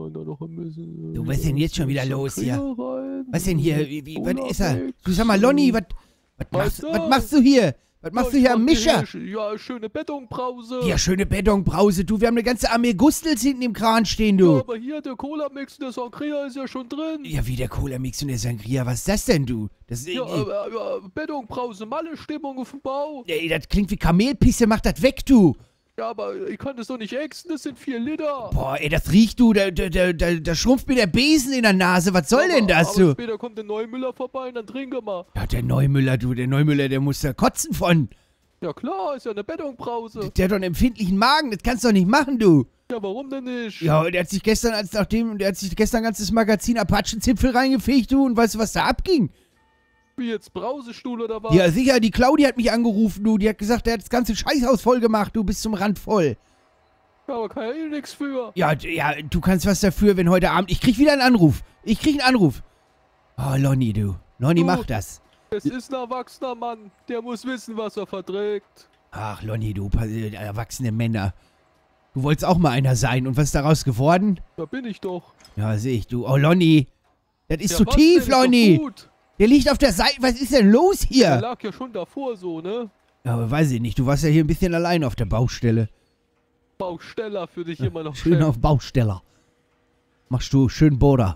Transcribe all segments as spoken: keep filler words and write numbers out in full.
da noch ein bisschen... Du, was ist denn jetzt schon wieder los hier? Rein, Was denn hier? Wie, wie, was ist er? Cola-Mix. Du, sag mal, Lonny, was, was, machst, Was was da? machst du hier? Was machst Ja, du ich hier am mach Mischer? hier- Ja, schöne Betonbrause. Ja, schöne Betonbrause. Du, wir haben eine ganze Armee Gustels hinten im Kran stehen, Ja, du. aber hier der Cola-Mix und der Sangria ist ja schon drin. Ja, wie der Cola-Mix und der Sangria. Was ist das denn, du? Das, Ja, äh, aber, ja, Betonbrause, Malle-Stimmung auf dem Bau. ey, das klingt wie Kamelpisse. Mach das weg, du. Ja, aber ich kann das doch nicht exen, das sind vier Liter. Boah, ey, das riecht, du. Da, da, da, da, da schrumpft mir der Besen in der Nase. Was soll aber, denn das, aber du? später kommt der Neumüller vorbei und dann trinken wir. Ja, der Neumüller, du. Der Neumüller, der muss da kotzen von. Ja klar, ist ja eine Betonbrause. Der hat doch einen empfindlichen Magen. Das kannst du doch nicht machen, du. Ja, warum denn nicht? Ja, der hat sich gestern, als nachdem, der hat sich gestern ein ganzes Magazin Apachenzipfel reingefegt, du. Und weißt du, was da abging? Wie jetzt Brausestuhl oder was? Ja, sicher, die Claudi hat mich angerufen, du. Die hat gesagt, der hat das ganze Scheißhaus voll gemacht, du. Bist zum Rand voll. Ja, aber kann ja eh nix für. Ja, d- ja, du kannst was dafür, wenn heute Abend... Ich krieg wieder einen Anruf. Ich krieg einen Anruf. Oh, Lonny, du. Lonny, Du. mach das. Es ist ein erwachsener Mann, der muss wissen, was er verträgt. Ach, Lonny, du, pa- äh, erwachsene Männer. Du wolltest auch mal einer sein. Und was ist daraus geworden? Da bin ich doch. Ja, seh ich, du. Oh, Lonny. Das ist Ja, zu was tief, denn? Ist doch Lonny. gut. Der liegt auf der Seite. Was ist denn los Der hier? lag ja schon davor so, ne? Ja, aber weiß ich nicht. Du warst ja hier ein bisschen allein auf der Baustelle. Bausteller für dich immer noch Schön Chef. auf Bausteller. Machst du schön Boda.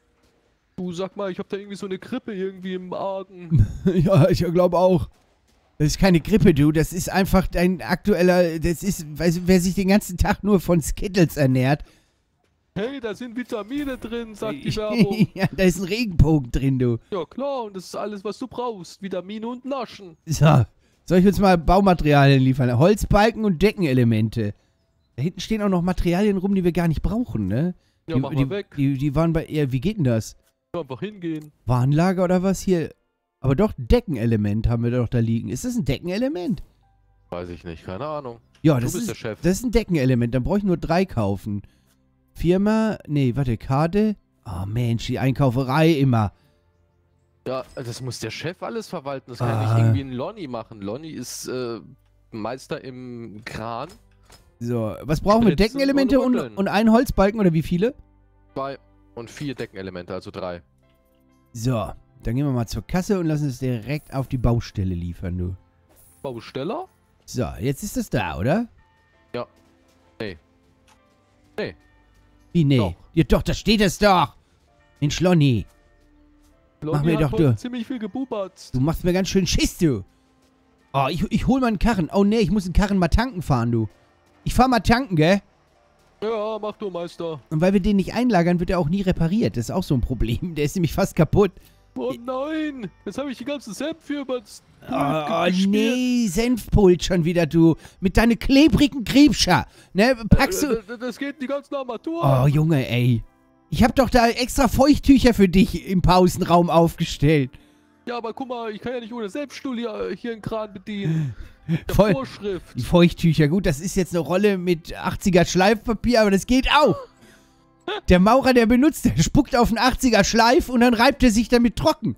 Du, sag mal, ich hab da irgendwie so eine Grippe irgendwie im Argen. Ja, ich glaube auch. Das ist keine Grippe, du. Das ist einfach dein aktueller... Das ist... Weißt du, wer sich den ganzen Tag nur von Skittles ernährt... Hey, da sind Vitamine drin, sagt die Werbung. Ja, da ist ein Regenbogen drin, du. Ja klar, und das ist alles, was du brauchst. Vitamine und Naschen. So. Soll ich uns mal Baumaterialien liefern? Holzbalken und Deckenelemente. Da hinten stehen auch noch Materialien rum, die wir gar nicht brauchen, ne? Ja, die, mach die, mal weg. Die, die waren bei... Ja, wie geht denn das? Einfach hingehen. Warenlager oder was hier? Aber doch, Deckenelement haben wir doch da liegen. Ist das ein Deckenelement? Weiß ich nicht, keine Ahnung. Ja, Du das bist ist, der Chef. das ist ein Deckenelement. Dann brauche ich nur drei kaufen. Firma, nee, warte, Karte. Oh Mensch, die Einkauferei immer. Ja, das muss der Chef alles verwalten. Das kann Ah. nicht irgendwie ein Lonny machen. Lonny ist äh, Meister im Kran. So, was brauchen wir? Spritzen Deckenelemente und und, rütteln. und einen Holzbalken oder wie viele? Zwei und vier Deckenelemente, also drei. So, dann gehen wir mal zur Kasse und lassen es direkt auf die Baustelle liefern, du. Bausteller? So, jetzt ist das da, oder? Ja. Nee. Nee. Wie, nee? Doch. Ja, doch, da steht es doch. Mensch, Lonny, Lonny mir hat doch, heute du. ziemlich viel gebubert. du machst mir ganz schön Schiss, du. Oh, ich, ich hol mal einen Karren. Oh, nee, ich muss einen Karren mal tanken fahren, du. Ich fahr mal tanken, gell? Ja, mach du, Meister. Und weil wir den nicht einlagern, wird er auch nie repariert. Das ist auch so ein Problem. Der ist nämlich fast kaputt. Oh nein, jetzt habe ich die ganze Senf hier übers Pult Oh, gespielt. nee, Senfpult schon wieder, du. Mit deinen klebrigen Griebscher. Ne, packst du... Äh, das- Das geht in die ganze Armatur. Oh, Junge, ey. Ich hab doch da extra Feuchttücher für dich im Pausenraum aufgestellt. Ja, aber guck mal, ich kann ja nicht ohne Selbststuhl hier, hier einen Kran bedienen. Der Voll- Vorschrift. Die Feuchttücher, gut, das ist jetzt eine Rolle mit achtziger Schleifpapier, aber das geht auch. Der Maurer, der benutzt, der spuckt auf einen achtziger Schleif und dann reibt er sich damit trocken.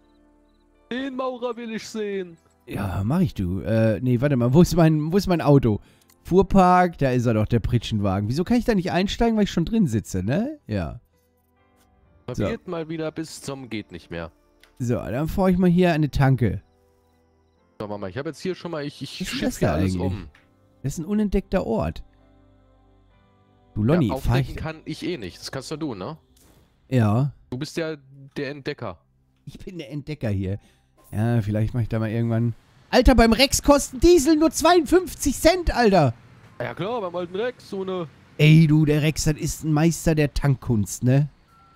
Den Maurer will ich sehen. Ja, mach ich, du. Äh, nee, warte mal, wo ist mein, wo ist mein Auto? Fuhrpark, da ist er doch, der Pritschenwagen. Wieso kann ich da nicht einsteigen, weil ich schon drin sitze, ne? Ja. So. Geht mal wieder bis zum geht nicht mehr. So, dann fahre ich mal hier eine Tanke. So, Mama, ich habe jetzt hier schon mal, ich, ich Was ist das schiff hier da alles eigentlich? um. Das ist ein unentdeckter Ort. Du, Lonny, ja, fahr aufdecken ich... kann ich eh nicht. Das kannst doch du, ne? Ja. Du bist ja der Entdecker. Ich bin der Entdecker hier. Ja, vielleicht mache ich da mal irgendwann... Alter, beim Rex kosten Diesel nur zweiundfünfzig Cent, Alter. Ja klar, beim alten Rex, so eine... Ey, du, der Rex, das ist ein Meister der Tankkunst, ne?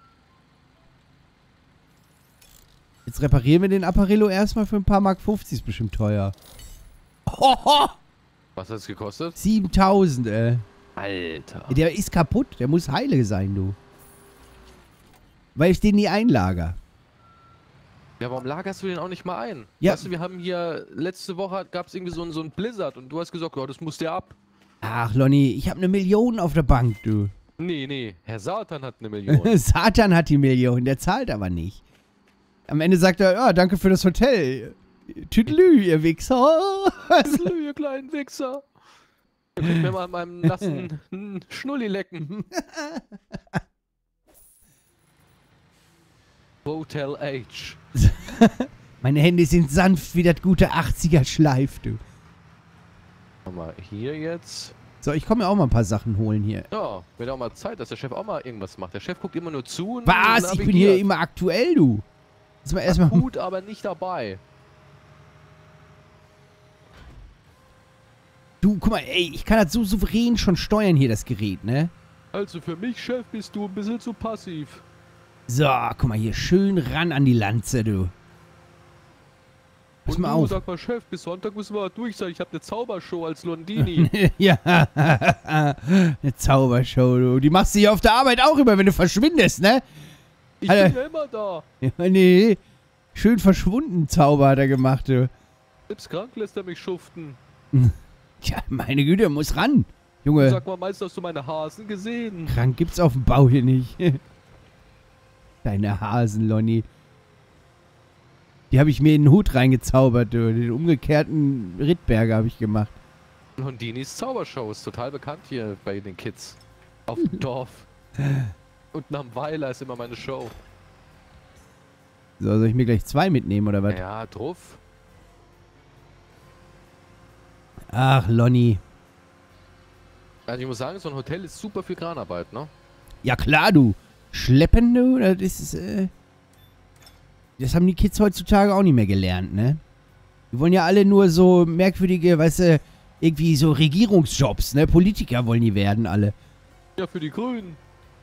Jetzt reparieren wir den Apparillo erstmal für ein paar Mark fünfzig. Ist bestimmt teuer. Hoho! Was hat es gekostet? siebentausend, ey. Alter. Der ist kaputt. Der muss heile sein, du. Weil ich den nie einlager. Ja, warum lagerst du den auch nicht mal ein? Ja. Weißt du, wir haben hier, letzte Woche gab es irgendwie so, ein- so ein Blizzard und du hast gesagt, ja, das muss der ab. Ach, Lonny, ich habe eine Million auf der Bank, du. Nee, nee, Herr Satan hat eine Million. Satan hat die Million, der zahlt aber nicht. Am Ende sagt er, ja, danke für das Hotel. Tüdelü, ihr Wichser. Hallo, ihr kleinen Wichser. Ihr könnt mir mal an meinem nassen Schnulli lecken. Hotel H. Meine Hände sind sanft wie das gute achtziger Schleif, du. Schau mal, hier jetzt. So, ich komme mir auch mal ein paar Sachen holen hier. Ja, wird auch mal Zeit, dass der Chef auch mal irgendwas macht. Der Chef guckt immer nur zu und Was? Ich bin hier immer aktuell, du. Jetzt mal erstmal. Gut, aber nicht dabei. Du, guck mal, ey, ich kann das so souverän schon steuern hier, das Gerät, ne? Also für mich, Chef, bist du ein bisschen zu passiv. So, guck mal hier, schön ran an die Lanze, du. Pass Und mal du, auf. sag mal, Chef, bis Sonntag müssen wir durch sein. Ich habe eine Zaubershow als Londini. Ja, eine Zaubershow, du. Die machst du hier auf der Arbeit auch immer, wenn du verschwindest, ne? Ich Alter. bin ja immer da. Ja, nee. Schön verschwunden Zauber hat er gemacht, du. Selbst krank lässt er mich schuften. Tja, meine Güte, muss ran. Junge, Sag mal, meinst du, hast du meine Hasen gesehen? krank gibt's auf dem Bau hier nicht. Deine Hasen, Lonny. Die habe ich mir in den Hut reingezaubert, du. Den umgekehrten Rittberger habe ich gemacht. Londinis Zaubershow ist total bekannt hier bei den Kids. Auf dem Dorf. Und am Weiler ist immer meine Show. So, soll ich mir gleich zwei mitnehmen, oder was? Ja, drauf. Ach, Lonny. Also ich muss sagen, so ein Hotel ist super viel Kranarbeit, ne? Ja klar, du. Schleppen, du, das ist, äh... Das haben die Kids heutzutage auch nicht mehr gelernt, ne? Die wollen ja alle nur so merkwürdige, weißt du, irgendwie so Regierungsjobs, ne? Politiker wollen die werden, alle. Ja, für die Grünen.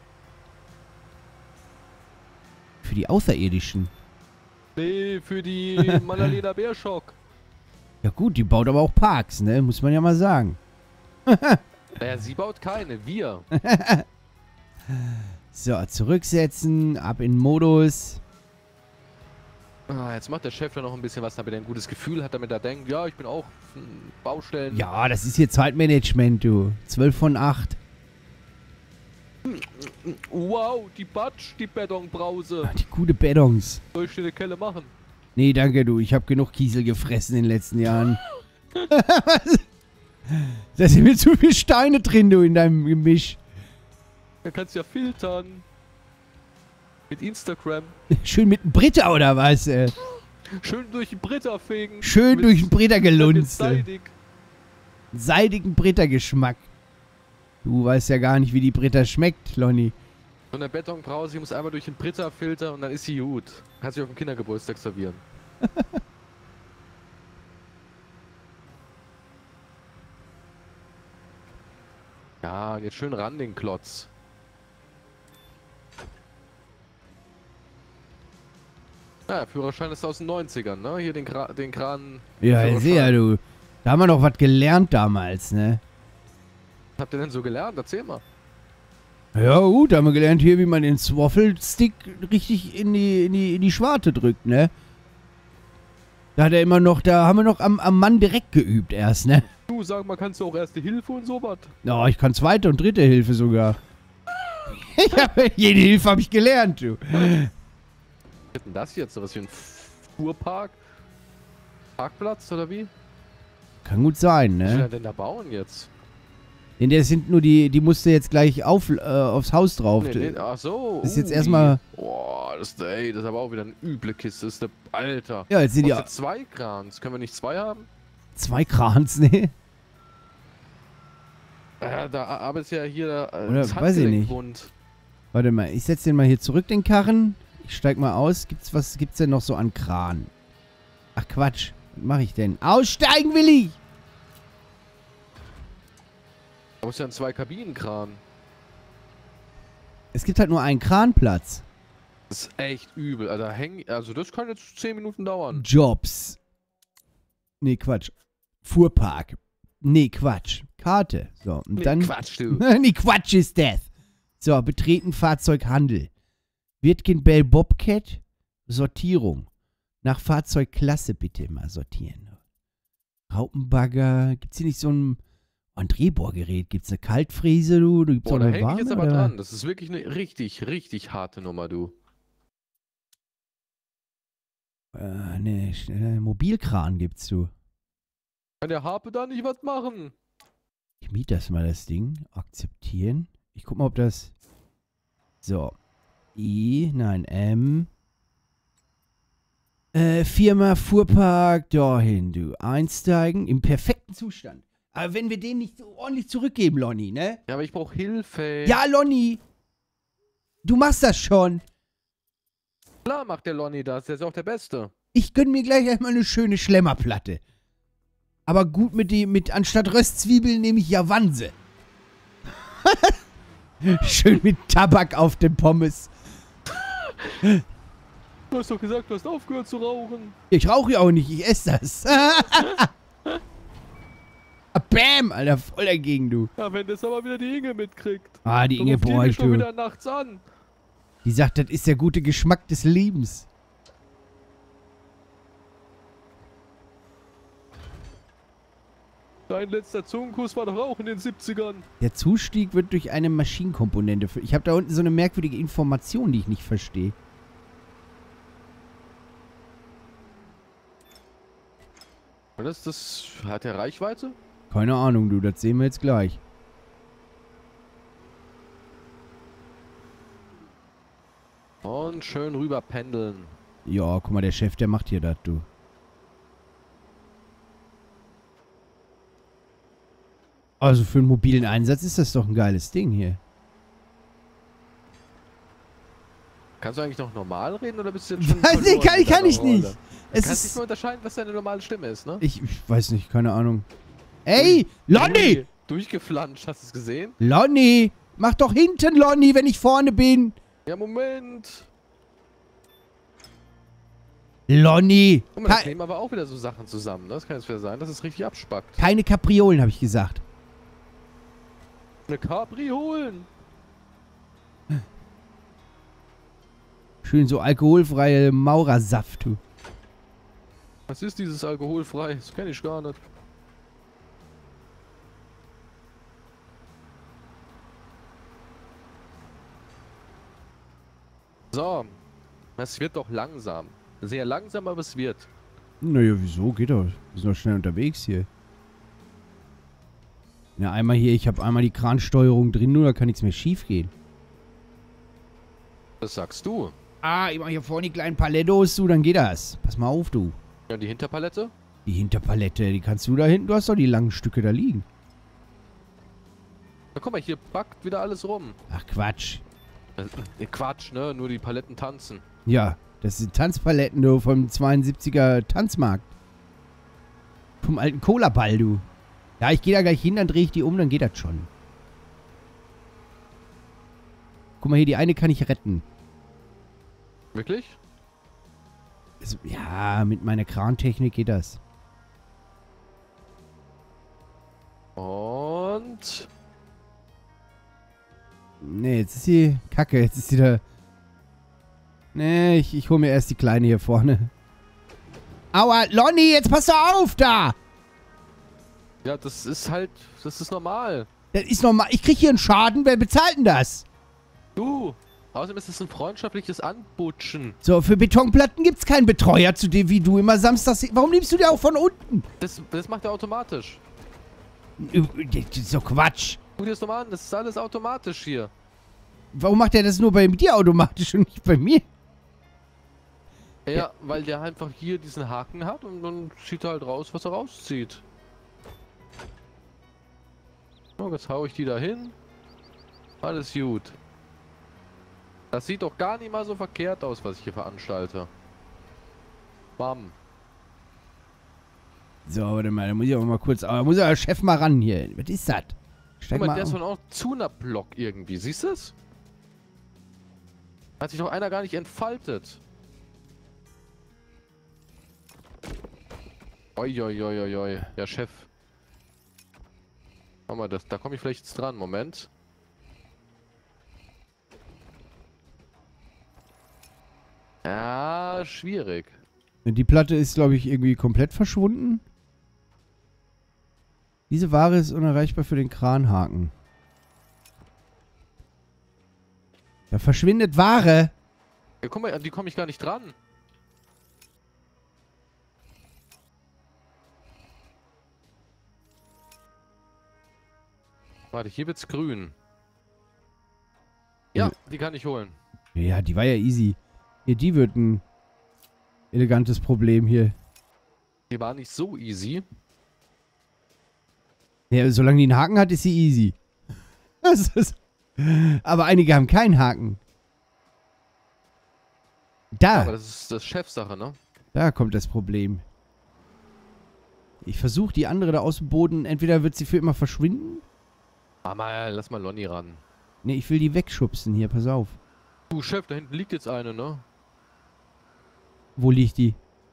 Für die Außerirdischen. Nee, für die Annalena Baerbock. Ja gut, die baut aber auch Parks, ne? Muss man ja mal sagen. Naja, sie baut keine, wir. So, zurücksetzen, ab in Modus. Ah, jetzt macht der Chef da noch ein bisschen was, damit er ein gutes Gefühl hat, damit er denkt, ja, ich bin auch hm, Baustellen. Ja, das ist hier Zeitmanagement, du. zwölf von acht. Wow, die Batsch, die Betonbrause. Ach, die gute Bettons. Soll ich dir eine Kelle machen? Nee, danke, du. Ich habe genug Kiesel gefressen in den letzten Jahren. Da sind mir zu viele Steine drin, du, in deinem Gemisch. Dann kannst du ja filtern. Mit Instagram. Schön mit dem Britta, oder was? Äh? Schön durch die Britta fegen. Schön Mit- durch den Britta gelunzt. mit äh. Seidig. Seidigen Britta-Geschmack. Du weißt ja gar nicht, wie die Britta schmeckt, Lonny. So eine Betonbrause, die muss einmal durch den Britta-Filter und dann ist sie gut. Kannst du auf dem Kindergeburtstag servieren. Ja, und jetzt schön ran den Klotz. Ja, Führerschein ist aus den neunzigern, ne? Hier den, Kra den Kran. Ja, ich Führerschein. sehe ja, du. Da haben wir noch was gelernt damals, ne? Was habt ihr denn so gelernt? Erzähl mal. Ja, gut, da haben wir gelernt hier, wie man den Swaffle-Stick richtig in die, in, die, in die Schwarte drückt, ne? Da hat er immer noch, da haben wir noch am, am Mann direkt geübt erst, ne? Du, sag mal, kannst du auch Erste Hilfe und sowas? Ja, ich kann zweite und dritte Hilfe sogar. Ich hab, jede Hilfe habe ich gelernt, du. Was ist denn das jetzt? So was wie ein Fuhrpark? Parkplatz oder wie? Kann gut sein, Was will ne? er denn da bauen jetzt? Denn der sind nur die, die musste jetzt gleich auf, äh, aufs Haus drauf. Nee, nee, ach so. Das ist jetzt uh, erstmal- die- Boah, das, ist- ey, das ist aber auch wieder eine üble Kiste. Das ist der, Alter. Ja, jetzt sind die Kostet zwei Krans. Können wir nicht zwei haben? zwei Krans, ne? Ja, da arbeitet ja hier äh, Oder das weiß ich nicht. Handgelenkwund. Warte mal, ich setze den mal hier zurück, den Karren. Ich steig mal aus. Gibt's was, gibt's denn noch so an Kran? Ach Quatsch, was mache ich denn? Aussteigen will ich! Da muss ja ein Zwei-Kabinen-Kran. Es gibt halt nur einen Kranplatz. Das ist echt übel. Also, häng, also das kann jetzt zehn Minuten dauern. Jobs. Nee, Quatsch. Fuhrpark. Nee, Quatsch. Karte. So, und Nee, dann... Quatsch, du. nee, Quatsch ist das. So, betreten Fahrzeughandel. Wirtgen Bell Bobcat. Sortierung. Nach Fahrzeugklasse bitte mal sortieren. Raupenbagger. Gibt's hier nicht so ein... Ein Drehbohrgerät? Gibt's eine Kaltfräse, du? Du gibt's Boah, auch da eine hänge ich warme, jetzt aber oder? dran. Das ist wirklich eine richtig, richtig harte Nummer, du. Äh, ne, äh, Mobilkran gibt's, du. Kann der Harpe da nicht was machen? Ich miete das mal, das Ding. Akzeptieren. Ich guck mal, ob das... So. I, nein, M. Äh, Firma Fuhrpark, dahin, du. Einsteigen, im perfekten Zustand. Aber wenn wir den nicht so ordentlich zurückgeben, Lonny, ne? Ja, aber ich brauche Hilfe. Ja, Lonny! Du machst das schon. Klar macht der Lonny das, der ist auch der Beste. Ich gönn mir gleich erstmal eine schöne Schlemmerplatte. Aber gut mit dem, mit, anstatt Röstzwiebeln nehme ich Javanse. Schön mit Tabak auf den Pommes. Du hast doch gesagt, du hast aufgehört zu rauchen. Ich rauche ja auch nicht, ich esse das. Bäm, Alter, voll dagegen, du. Ja, wenn das aber wieder die Inge mitkriegt. Ah, die Inge braucht bräuchte schon du. wieder nachts an. Die sagt, das ist der gute Geschmack des Lebens. Dein letzter Zungenkuss war doch auch in den siebzigern. Der Zustieg wird durch eine Maschinenkomponente. für- Ich habe da unten so eine merkwürdige Information, die ich nicht verstehe. Und das, das hat der Reichweite? Keine Ahnung, du, das sehen wir jetzt gleich. Und schön rüber pendeln. Ja, guck mal, der Chef, der macht hier das, du. Also für einen mobilen Einsatz ist das doch ein geiles Ding hier. Kannst du eigentlich noch normal reden oder bist du jetzt schon Weiß ich, verloren kann, in kann deiner ich nicht. Rolle? Es Kannst nicht ist... mehr unterscheiden, was deine normale Stimme ist, ne? Ich, ich weiß nicht, keine Ahnung. Ey, Lonny! Ui, durchgeflanscht, hast du es gesehen? Lonny! Mach doch hinten, Lonny, wenn ich vorne bin! Ja, Moment. Lonny! Guck mal, das Ke nehmen aber auch wieder so Sachen zusammen, ne? Das kann jetzt wieder sein, dass es richtig abspackt. keine Kapriolen, habe ich gesagt. Eine Capri holen. Schön so alkoholfreie Maurersaft, du. Was ist dieses alkoholfrei? Das kenne ich gar nicht. So. Es wird doch langsam. Sehr langsam, aber es wird. Naja, wieso? Geht doch. Wir sind doch schnell unterwegs hier. Ja, einmal hier, ich habe einmal die Kransteuerung drin, nur da kann nichts mehr schief gehen. Das sagst du. Ah, ich mache hier vorne die kleinen Palettos, du, dann geht das. Pass mal auf, du. Ja, die Hinterpalette? Die Hinterpalette, die kannst du da hinten, du hast doch die langen Stücke da liegen. Na guck mal, hier backt wieder alles rum. Ach, Quatsch. Äh, Quatsch, ne? Nur die Paletten tanzen. Ja, das sind Tanzpaletten, du, vom zweiundsiebziger Tanzmarkt. Vom alten Cola-Ball, du. Ja, ich gehe da gleich hin, dann drehe ich die um, dann geht das schon. Guck mal hier, die eine kann ich retten. Wirklich? Es- Ja, mit meiner Krantechnik geht das. Und... Nee, jetzt ist sie kacke. Jetzt ist sie da... Nee, ich, ich hole mir erst die Kleine hier vorne. Aua, Lonny, jetzt pass doch auf da! Ja, das ist halt... Das ist normal. Das ist normal. Ich krieg hier einen Schaden. Wer bezahlt denn das? Du! Außerdem ist es ein freundschaftliches Anbutschen. So, für Betonplatten gibt's keinen Betreuer, zu dem wie du immer samstags... Warum nimmst du dir auch von unten? Das, das macht er automatisch. Das ist so Quatsch. Guck dir das doch mal an, das ist alles automatisch hier. Warum macht er das nur bei dir automatisch und nicht bei mir? Ja, Ja. weil der einfach hier diesen Haken hat und dann zieht er halt raus, was er rauszieht. So, jetzt hau ich die da hin. Alles gut. Das sieht doch gar nicht mal so verkehrt aus, was ich hier veranstalte. Bam. So, warte mal, da muss ich auch mal kurz... Aber muss ja der Chef mal ran hier. Was ist das? Steig Guck mal, mal der ist auf. von auch zu einer Block irgendwie. Siehst du es? Hat sich doch einer gar nicht entfaltet. Oi, der Chef. Schau mal, das, da komme ich vielleicht jetzt dran. Moment. Ja, schwierig. Die Platte ist, glaube ich, irgendwie komplett verschwunden. Diese Ware ist unerreichbar für den Kranhaken. Da verschwindet Ware. Ja, guck mal, an die komme ich gar nicht dran. Warte, hier wird's grün. Ja, die kann ich holen. Ja, die war ja easy. Hier, die wird ein... elegantes Problem hier. Die war nicht so easy. Ja, solange die einen Haken hat, ist sie easy. Das ist, aber einige haben keinen Haken. Da. Ja, aber das ist das Chefsache, ne? Da kommt das Problem. Ich versuche die andere da aus dem Boden. Entweder wird sie für immer verschwinden. Ah, mal, lass mal Lonnie ran. Ne, ich will die wegschubsen hier. Pass auf. Du, Chef, da hinten liegt jetzt eine, ne? Wo liegt die?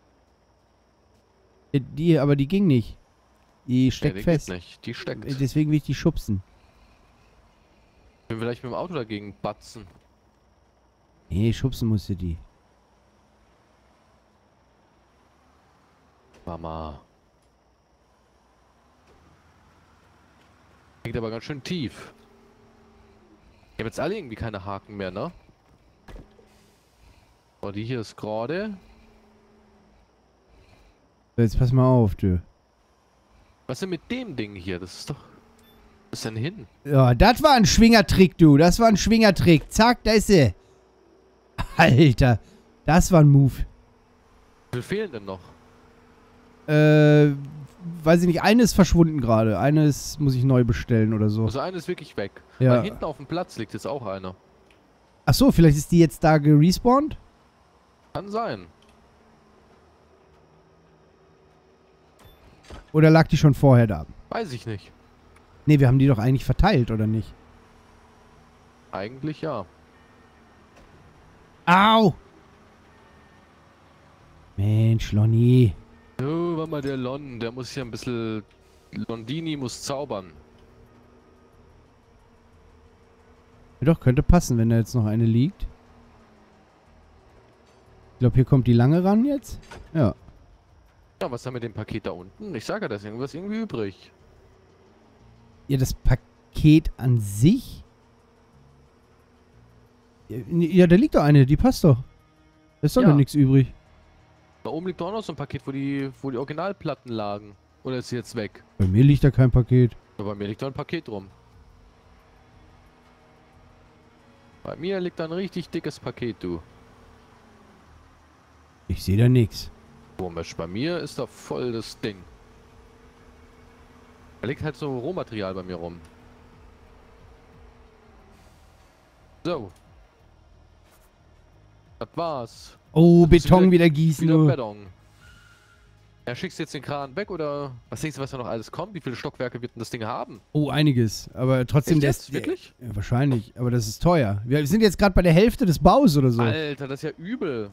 Äh, Die, aber die ging nicht. Die steckt Nee, die fest. geht nicht. Die steckt. Äh, Deswegen will ich die schubsen. Können wir vielleicht mit dem Auto dagegen batzen. Nee, schubsen musste die. Mama. Liegt aber ganz schön tief. Ich habe jetzt alle irgendwie keine Haken mehr, ne? Oh, die hier ist gerade. So, jetzt pass mal auf, du. Was ist denn mit dem Ding hier? Das ist doch... Was ist denn hin? Ja, das war ein Schwingertrick, du. Das war ein Schwingertrick. Zack, da ist sie. Alter, das war ein Move. Wie viel fehlen denn noch? Äh, weiß ich nicht. Eine ist verschwunden gerade. Eines muss ich neu bestellen oder so. Also eine ist wirklich weg. Ja. Weil hinten auf dem Platz liegt jetzt auch einer. Ach so, vielleicht ist die jetzt da gerespawnt? Kann sein. Oder lag die schon vorher da? Weiß ich nicht. Ne, wir haben die doch eigentlich verteilt, oder nicht? Eigentlich ja. Au! Mensch, Lonnie. Oh, warte mal, der Lon, der muss hier ein bisschen... Londini muss zaubern. Ja, doch, könnte passen, wenn da jetzt noch eine liegt. Ich glaube, hier kommt die lange ran jetzt. Ja. Ja, was ist da mit dem Paket da unten? Ich sage ja, da ist irgendwas irgendwie übrig. Ja, das Paket an sich? Ja, da liegt doch eine, die passt doch. Da ist doch Ja. noch nichts übrig. Da oben liegt doch auch noch so ein Paket, wo die, wo die Originalplatten lagen. Oder ist sie jetzt weg? Bei mir liegt da kein Paket. Ja, bei mir liegt da ein Paket rum. Bei mir liegt da ein richtig dickes Paket, du. Ich sehe da nichts. Komisch, bei mir ist da voll das Ding. Da liegt halt so Rohmaterial bei mir rum. So. Das war's. Oh, Das ist Beton wieder- wieder gießen. Wieder du. Beton. Ja, schickst du jetzt den Kran weg oder was denkst du, was da noch alles kommt? Wie viele Stockwerke wird denn das Ding haben? Oh, einiges. Aber trotzdem, Echt der jetzt? ist... Wirklich? Ja, wahrscheinlich. Aber das ist teuer. Wir sind jetzt gerade bei der Hälfte des Baus oder so. Alter, das ist ja übel.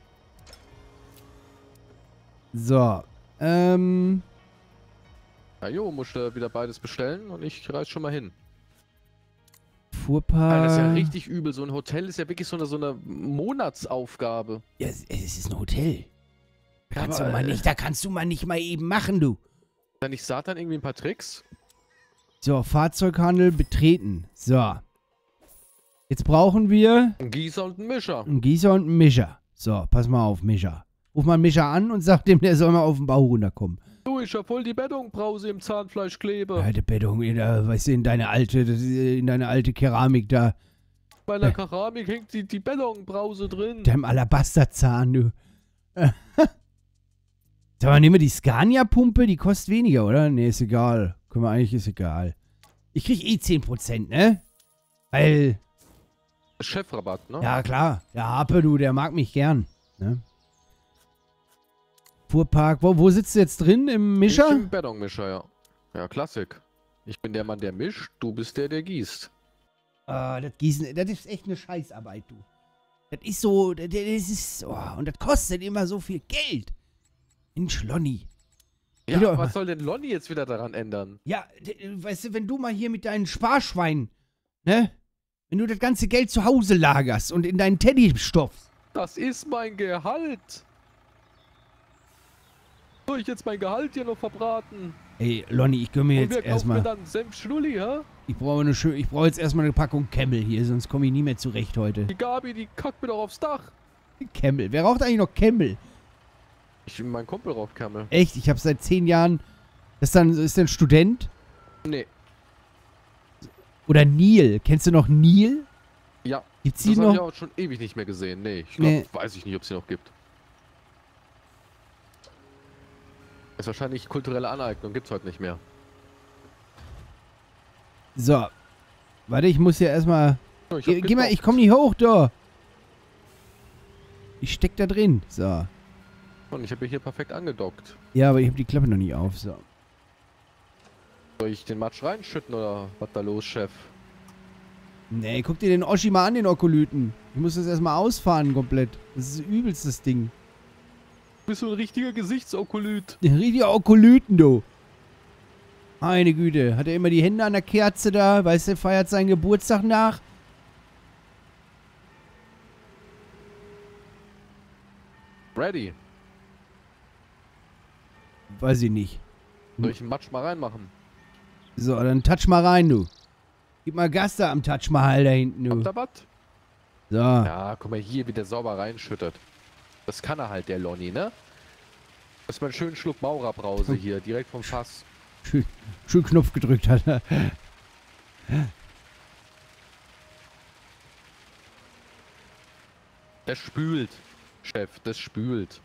So. Ähm... Na jo, musst du wieder beides bestellen und ich reiß schon mal hin. Fuhrpark. Alter, das ist ja richtig übel. So ein Hotel ist ja wirklich so eine, so eine Monatsaufgabe. Ja, es, es ist ein Hotel. Da Ja, kannst, aber, du mal äh, nicht, da kannst du mal nicht mal eben machen, du. Dann nicht Satan irgendwie ein paar Tricks? So, Fahrzeughandel betreten. So. Jetzt brauchen wir Ein Gießer und ein Mischer. einen Gießer und einen Mischer. So, pass mal auf, Mischer. Ruf mal einen Mischer an und sag dem, der soll mal auf den Bau runterkommen. Du, ich hab voll die Bettungbrause im Zahnfleischklebe. Ja, die Beton, in, der, weißt du, in deine alte, das ist, äh, in deine alte Keramik da. Bei der Keramik hängt die, die Bettungbrause drin. Deinem Alabasterzahn, du. Sag mal, nehmen wir die Scania-Pumpe, die kostet weniger, oder? Nee, ist egal. Können wir eigentlich, ist egal. Ich krieg eh zehn Prozent, ne? Weil, Chefrabatt, ne? ja klar, der Harpe, du, der mag mich gern. Ne? Fuhrpark, wo, wo sitzt du jetzt drin? Im Mischer? Ich im Betonmischer, ja. Ja, Klassik. Ich bin der Mann, der mischt, du bist der, der gießt. Ah, das Gießen, das ist echt eine Scheißarbeit, du. Das ist so, das, das ist, oh, und das kostet immer so viel Geld. Mensch, Lonnie. Ja, Wieder- was soll denn Lonnie jetzt wieder daran ändern? Ja, d- weißt du, wenn du mal hier mit deinen Sparschweinen, ne? Wenn du das ganze Geld zu Hause lagerst und in deinen Teddy stopfst. Das ist mein Gehalt. Soll ich jetzt mein Gehalt hier noch verbraten? Ey, Lonnie, ich gönn mir Und wir jetzt kaufen mir erstmal. dann Senf-Schnulli, hä? Ich brauche eine schön, ich brauche jetzt erstmal eine Packung Camel hier, sonst komme ich nie mehr zurecht heute. Die Gabi, die kackt mir doch aufs Dach. Camel. Wer raucht eigentlich noch Camel? Ich, mein Kumpel raucht Kamel. Echt? Ich habe seit zehn Jahren. Das ist dann, ist der ein Student? Nee. Oder Neil? Kennst du noch Neil? Ja. Gibt's Das die habe ich noch? auch schon ewig nicht mehr gesehen. Nee, ich glaube, Nee. weiß ich nicht, ob es sie noch gibt. Ist wahrscheinlich kulturelle Aneignung, gibt's heute nicht mehr. So. Warte, ich muss ja erstmal... Oh, ich Geh, geh mal, ich komm nicht hoch, da. Ich steck da drin. So. Und ich habe hier perfekt angedockt. Ja, aber ich habe die Klappe noch nicht auf. So. Soll ich den Matsch reinschütten oder was da los, Chef? Nee, guck dir den Oschi mal an, den Okolyten. Ich muss das erstmal ausfahren komplett. Das ist übelst das Ding. Bist du ein richtiger Gesichtsokolyt? Ein richtiger Okolyten, du. Meine Güte. Hat er immer die Hände an der Kerze da? Weißt du, er feiert seinen Geburtstag nach? Ready. Weiß ich nicht. Soll ich den Matsch mal reinmachen? So, dann touch mal rein, du. Gib mal Gas da am Touch Mahal da hinten, du. Habt ihr was? So. Ja, guck mal hier, wie der sauber reinschüttet. Das kann er halt, der Lonny, ne? Das ist mal einen schönen Schluck Maurerbrause hier, direkt vom Fass. Schön, schön Knopf gedrückt hat er. Das spült, Chef, das spült.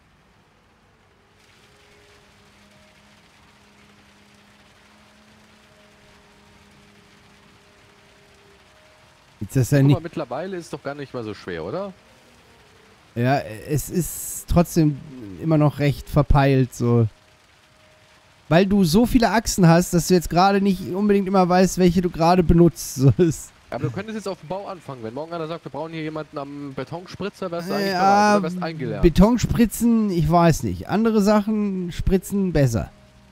Jetzt ist er Guck nicht. mal, mittlerweile ist es doch gar nicht mal so schwer, oder? Ja, es ist trotzdem immer noch recht verpeilt, so. Weil du so viele Achsen hast, dass du jetzt gerade nicht unbedingt immer weißt, welche du gerade benutzt. So ist. Aber du könntest jetzt auf dem Bau anfangen. Wenn morgen einer sagt, wir brauchen hier jemanden am Betonspritzer, wärst du eigentlich Ja, bereit, oder wärst du eingelernt? Betonspritzen, ich weiß nicht. Andere Sachen spritzen besser.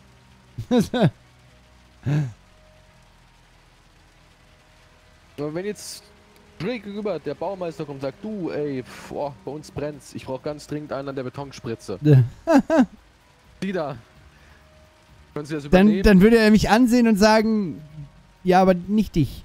Aber wenn jetzt schräg gegenüber der Baumeister kommt und sagt, du, ey, pf, oh, bei uns brennt's. Ich brauche ganz dringend einen an der Betonspritze. Die da. Können Sie das dann, übernehmen? dann würde er mich ansehen und sagen, ja, aber nicht dich.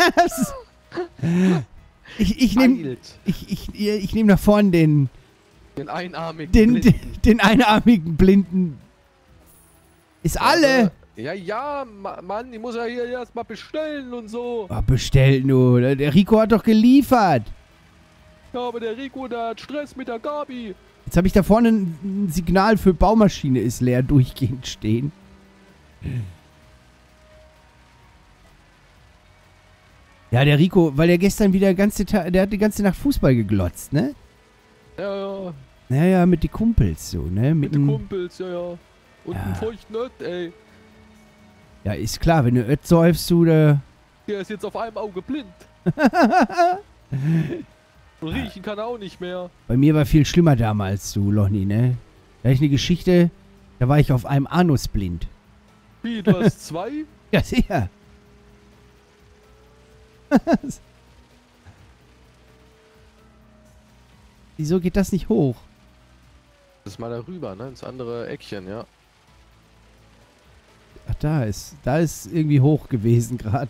ich ich nehme Eilt. ich, ich, ich nehm nach vorne den, Den einarmigen den, den, Blinden. den einarmigen Blinden. Ist alle. Ja, ja, Ma Mann, ich muss ja hier erstmal bestellen und so. Oh, bestellt nur. Der Rico hat doch geliefert. Ja, aber der Rico, der hat Stress mit der Gabi. Jetzt habe ich da vorne ein, ein Signal für Baumaschine ist leer durchgehend stehen. Ja, der Rico, weil der gestern wieder ganze Tag, der hat die ganze Nacht Fußball geglotzt, ne? Ja, ja, Naja, mit den Kumpels so, ne? mit den dem- Kumpels, ja, ja. Und Ja. ein feuchten Ött, ey. Ja, ist klar, wenn du Ött säufst, du, da... Der ist jetzt auf einem Auge blind. Und riechen kann er auch nicht mehr. Bei mir war viel schlimmer damals, du, Lonny, ne? Da hatte ich eine Geschichte, da war ich auf einem Anus blind. Wie, du hast zwei? Ja, sicher. Wieso geht das nicht hoch? Das ist mal darüber, ne? Ins andere Eckchen, ja. Ach, da ist, da ist irgendwie hoch gewesen gerade.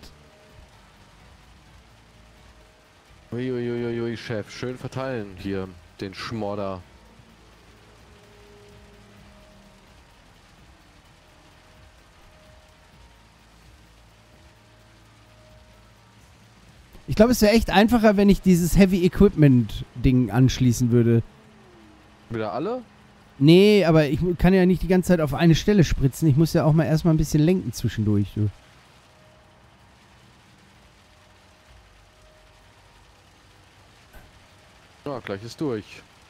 Uiuiuiui, Chef. Schön verteilen hier, den Schmodder. Ich glaube, es wäre echt einfacher, wenn ich dieses Heavy Equipment Ding anschließen würde. Wieder alle? Nee, aber ich kann ja nicht die ganze Zeit auf eine Stelle spritzen. Ich muss ja auch mal erstmal ein bisschen lenken zwischendurch, du. Ja, gleich ist durch.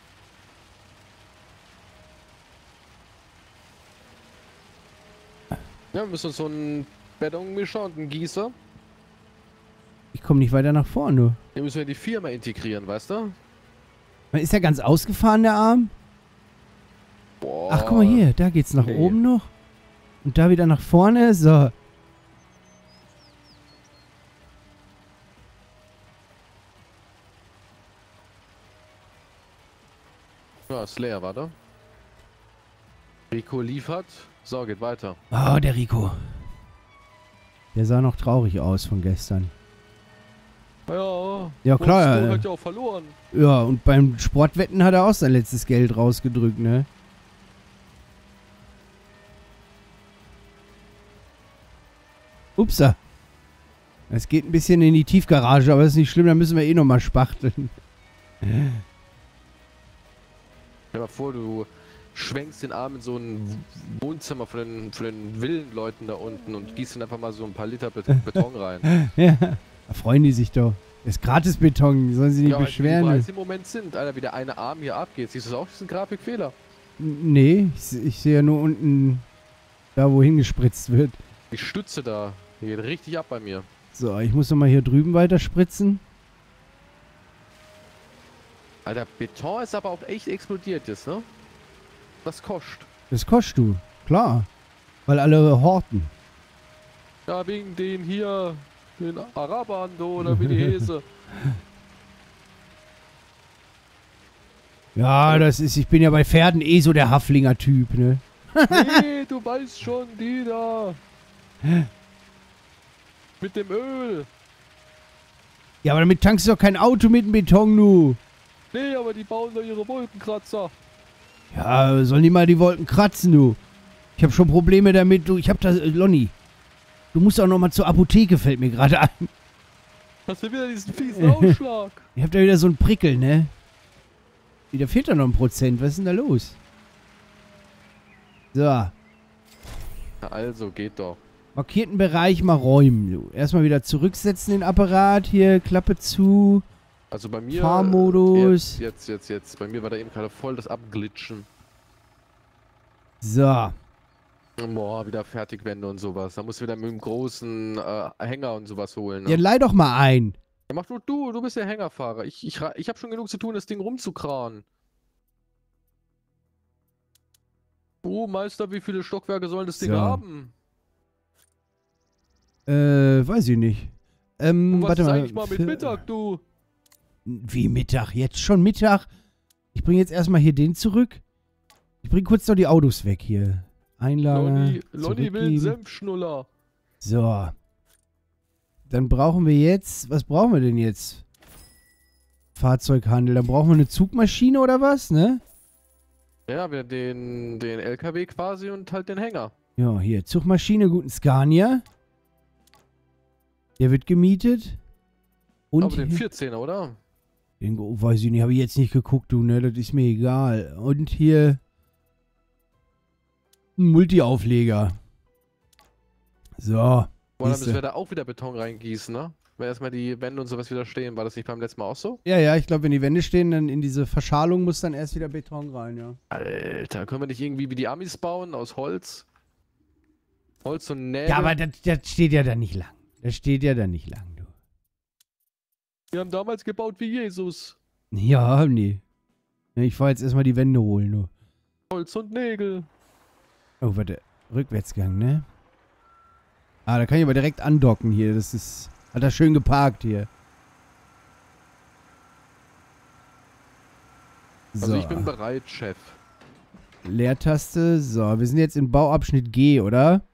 Ja, wir müssen uns so einen Betonmischer und einen Gießer. Ich komme nicht weiter nach vorne, du. Den müssen wir in die Firma integrieren, weißt du? Ist ja ganz ausgefahren, der Arm. Boah. Ach, guck mal hier. Da geht's nach Okay. oben noch. Und da wieder nach vorne. So. Ja, ist leer, warte. Rico liefert. So, geht weiter. Oh, der Rico. Der sah noch traurig aus von gestern. Ja, Ja, klar. Wolfsburg Ja, hat ja auch verloren. ja, und beim Sportwetten hat er auch sein letztes Geld rausgedrückt, ne? Upsa. Es geht ein bisschen in die Tiefgarage, aber das ist nicht schlimm, da müssen wir eh nochmal spachteln. Stell dir mal vor, du schwenkst den Arm in so ein Wohnzimmer von den, von den Villenleuten da unten und gießt dann einfach mal so ein paar Liter Bet Beton rein. Ja, da freuen die sich doch. Das ist Gratis-Beton, sollen sie nicht ja, beschweren. Ja, wie die im Moment sind. Alter, wie der eine Arm hier abgeht. Siehst du das auch, diesen Grafikfehler? Nee, ich, ich sehe ja nur unten, da wo hingespritzt wird. Die Stütze da, die geht richtig ab bei mir. So, ich muss nochmal hier drüben weiter spritzen. Alter, Beton ist aber auch echt explodiert jetzt, ne? Was kostet? Das kostet du, klar. Weil alle horten. Ja, wegen den hier, den Arabern, oder wie die Häse. Ja, das ist, ich bin ja bei Pferden eh so der Haflinger-Typ, ne? Nee, du weißt schon, die da. Mit dem Öl. Ja, aber damit tankst du doch kein Auto mit dem Beton, nu. Nee, aber die bauen da ihre Wolkenkratzer. Ja, sollen die mal die Wolken kratzen, du. Ich habe schon Probleme damit, du. Ich hab da, äh, Lonny. Du musst auch noch mal zur Apotheke, fällt mir gerade ein. Hast du wieder diesen fiesen Ausschlag? Ich hab da wieder so einen Prickel, ne? Wieder fehlt da noch ein Prozent. Was ist denn da los? So. Na also, geht doch. Markierten Bereich mal räumen, du. Erstmal wieder zurücksetzen den Apparat. Hier, Klappe zu. Also bei mir... Fahrmodus. Jetzt, jetzt, jetzt, jetzt. Bei mir war da eben gerade voll das Abglitschen. So. Boah, wieder Fertigwände und sowas. Da musst du wieder mit dem großen äh, Hänger und sowas holen. Ne? Ja, leih doch mal ein. Ja, mach nur du, du bist der Hängerfahrer. Ich, ich, ich habe schon genug zu tun, das Ding rumzukranen. Oh, Meister, wie viele Stockwerke sollen das Ding So. haben? Äh, weiß ich nicht. Ähm, Und was warte ist mal. eigentlich mal mit Mittag, du? Wie Mittag? Jetzt schon Mittag? Ich bringe jetzt erstmal hier den zurück. Ich bringe kurz noch die Autos weg hier. Einlager. Lonny, Lonny will einen zurückgeben. Senfschnuller. So. Dann brauchen wir jetzt... Was brauchen wir denn jetzt? Fahrzeughandel. Dann brauchen wir eine Zugmaschine oder was, ne? Ja, wir den, den L K W quasi und halt den Hänger. Ja, hier. Zugmaschine, guten Scania. Der wird gemietet. Und Aber den hier- vierzehner, oder? Den, oh, weiß ich nicht, habe ich jetzt nicht geguckt, du, ne? Das ist mir egal. Und hier ein Multi-Aufleger. So. Boah, dann siehste. müssen wir da auch wieder Beton reingießen, ne? Wenn erstmal die Wände und sowas wieder stehen. War das nicht beim letzten Mal auch so? Ja, ja, ich glaube, wenn die Wände stehen, dann in diese Verschalung muss dann erst wieder Beton rein, ja. Alter, können wir nicht irgendwie wie die Amis bauen, aus Holz? Holz und Nägel? Ja, aber das, das steht ja dann nicht lang. Das steht ja dann nicht lang, du. Wir haben damals gebaut wie Jesus. Ja, haben die. Ja, ich fahr jetzt erstmal die Wände holen, du. Holz und Nägel. Oh, warte. Rückwärtsgang, ne? Ah, da kann ich aber direkt andocken hier. Das ist... Hat er schön geparkt hier. So. Also ich bin bereit, Chef. Leertaste. So, wir sind jetzt in Bauabschnitt G, oder?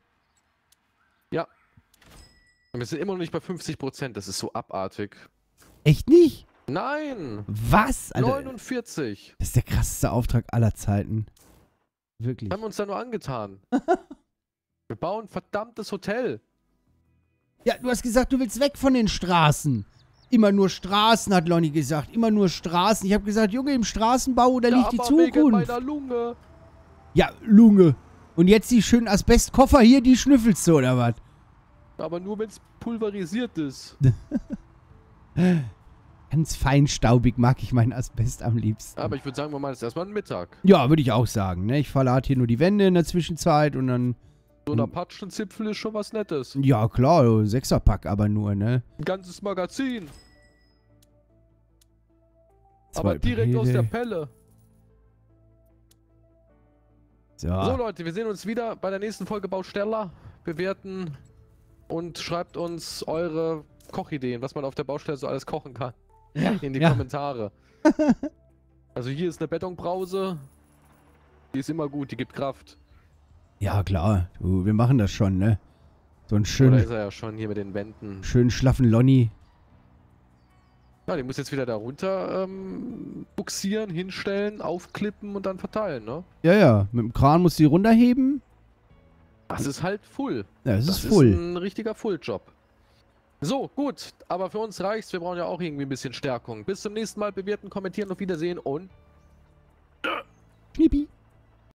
Und wir sind immer noch nicht bei fünfzig Prozent. Das ist so abartig. Echt nicht? Nein! Was? Alter, neunundvierzig. das ist der krasseste Auftrag aller Zeiten. Wirklich. Haben wir uns da nur angetan. Wir bauen ein verdammtes Hotel. Ja, du hast gesagt, du willst weg von den Straßen. Immer nur Straßen, hat Lonny gesagt. Immer nur Straßen. Ich habe gesagt, Junge, im Straßenbau, da Ja, liegt die aber wegen Zukunft. meiner Lunge. Ja, Lunge. Und jetzt die schönen Asbestkoffer hier, die schnüffelst du, oder was? Aber nur, wenn es pulverisiert ist. Ganz feinstaubig mag ich meinen Asbest am liebsten. Aber ich würde sagen, wir machen jetzt erstmal einen Mittag. Ja, würde ich auch sagen. Ne? Ich verlade hier nur die Wände in der Zwischenzeit und dann... So ein Apacenzipfel ist schon was Nettes. Ja, klar, Sechserpack aber nur, ne? Ein ganzes Magazin. Zwei Aber direkt aus Papiere. der Pelle. So. So Leute, wir sehen uns wieder bei der nächsten Folge Baustella. Bewerten und schreibt uns eure Kochideen, was man auf der Baustelle so alles kochen kann. Ja, In die ja. Kommentare. Also hier ist eine Betonbrause. Die ist immer gut, die gibt Kraft. Ja, klar. Du, wir machen das schon, ne? So einen Oder schönen, ist er ja schon hier mit den Wänden. schönen schlaffen Lonny. Ja, die muss jetzt wieder da runter ähm, buxieren, hinstellen, aufklippen und dann verteilen, ne? Ja, ja. Mit dem Kran musst du die runterheben. Das ist halt full. Ja, das, Das ist voll. ist ein richtiger Full-Job. So, gut. Aber für uns reicht's. Wir brauchen ja auch irgendwie ein bisschen Stärkung. Bis zum nächsten Mal. Bewerten, kommentieren, auf Wiedersehen und... Schnippi.